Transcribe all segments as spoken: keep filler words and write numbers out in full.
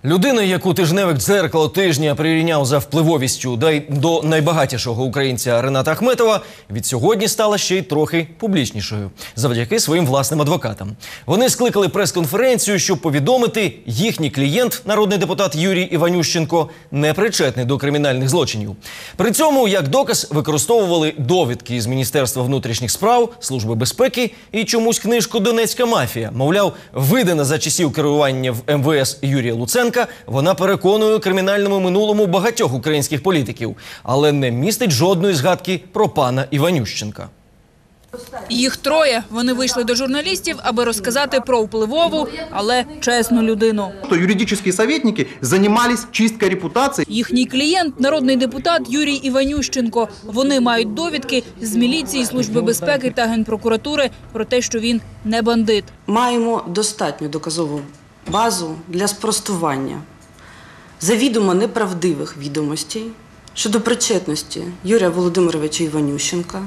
Людина, яку тижневик «Дзеркало тижня» прирівняв за впливовістю до найбагатішого українця Рената Ахметова, від сьогодні стала ще й трохи публічнішою завдяки своїм власним адвокатам. Вони скликали прес-конференцію, щоб повідомити, їхній клієнт, народний депутат Юрій Іванющенко, не причетний до кримінальних злочинів. При цьому, як доказ, використовували довідки з Міністерства внутрішніх справ, Служби безпеки і чомусь книжку «Донецька мафія». Мовляв, видана за часів керування в ем ве ес Юрія Луценка, вона переконує у кримінальному минулому багатьох українських політиків, але не містить жодної згадки про пана Іванющенка. Їх троє. Вони вийшли до журналістів, аби розказати про впливову, але чесну людину. Юридичні советники займалися чисткою репутації. Їхній клієнт – народний депутат Юрій Іванющенко. Вони мають довідки з міліції, Служби безпеки та Генпрокуратури про те, що він не бандит. Маємо достатню доказову базу для спростування завідомо неправдивих відомостей щодо причетності Юрія Володимировича Іванющенка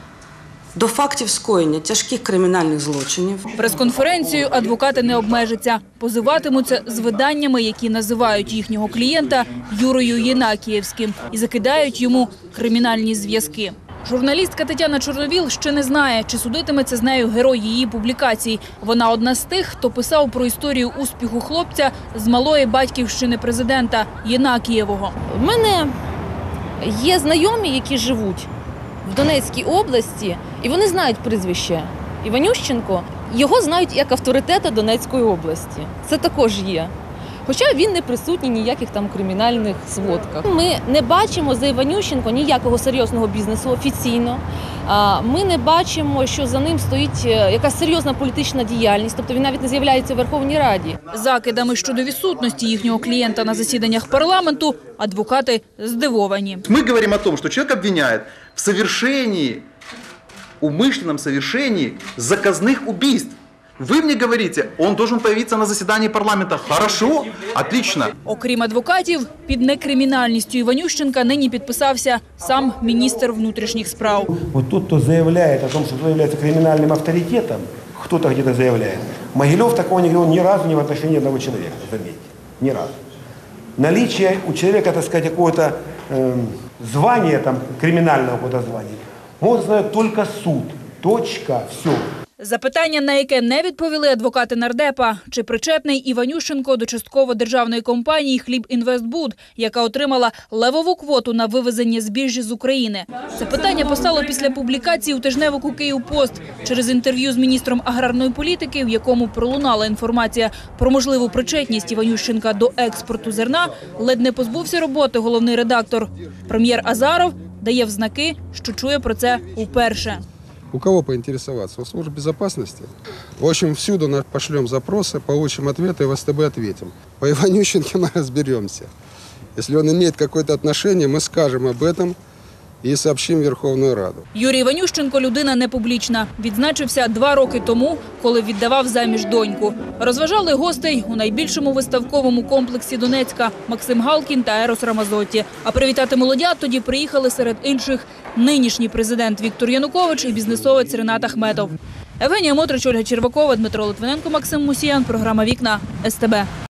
до фактів скоєння тяжких кримінальних злочинів. Прес-конференцію адвокати не обмежаться. Позиватимуться з виданнями, які називають їхнього клієнта Юрою Єнакієвським і закидають йому кримінальні зв'язки. Журналістка Тетяна Чорновіл ще не знає, чи судитиметься з нею герой її публікацій. Вона одна з тих, хто писав про історію успіху хлопця з малої батьківщини президента Єнакієвого. У мене є знайомі, які живуть в Донецькій області, і вони знають прізвище Іванющенко. Його знають як авторитета Донецької області. Це також є. Хоча він не присутній ніяких там кримінальних сводках. Ми не бачимо за Іванющенко ніякого серйозного бізнесу офіційно. Ми не бачимо, що за ним стоїть якась серйозна політична діяльність, тобто він навіть не з'являється в Верховній Раді. Закидами щодо відсутності їхнього клієнта на засіданнях парламенту адвокати здивовані. Ми говоримо про те, що чоловік обвиняє в совершенні, умышленном совершении заказных убийств. Вы мне говорите, он должен появиться на заседании парламента. Хорошо, отлично. Окрім адвокатів, під некримінальністю Іванющенка нині підписався сам міністр внутрішніх справ. Вот тот, кто заявляет о том, что он является криминальным авторитетом, кто-то где-то заявляет. Могилев такого не говорил ни разу ни в отношении одного человека, заметьте, ни разу. Наличие у человека, так сказать, какого-то э, звания, там, криминального какого-то звания, может знать только суд. Точка, все. Запитання, на яке не відповіли адвокати нардепа, чи причетний Іванющенко до частково державної компанії «Хлібінвестбуд», яка отримала левову квоту на вивезення збіжжя з України. Це питання постало після публікації у тижневику «Київпост» через інтерв'ю з міністром аграрної політики, в якому пролунала інформація про можливу причетність Іванющенка до експорту зерна, ледь не позбувся роботи головний редактор. Прем'єр Азаров дає взнаки, що чує про це вперше. У кого поинтересоваться? У служб безопасности. В общем, всюду пошлем запросы, получим ответы и в эс тэ бэ ответим. По Иванющенке мы разберемся. Если он имеет какое-то отношение, мы скажем об этом і сообщимо в Верховну Раду. Юрій Іванющенко – людина непублічна. Відзначився два роки тому, коли віддавав заміж доньку. Розважали гостей у найбільшому виставковому комплексі Донецька Максим Галкін та Ерос Рамазотті. А привітати молодят тоді приїхали серед інших нинішній президент Віктор Янукович і бізнесовець Ренат Ахметов. Евгенія Мотрич, Ольга Червакова, Дмитро Литвиненко, Максим Мусіян. Програма «Вікна», ес те бе.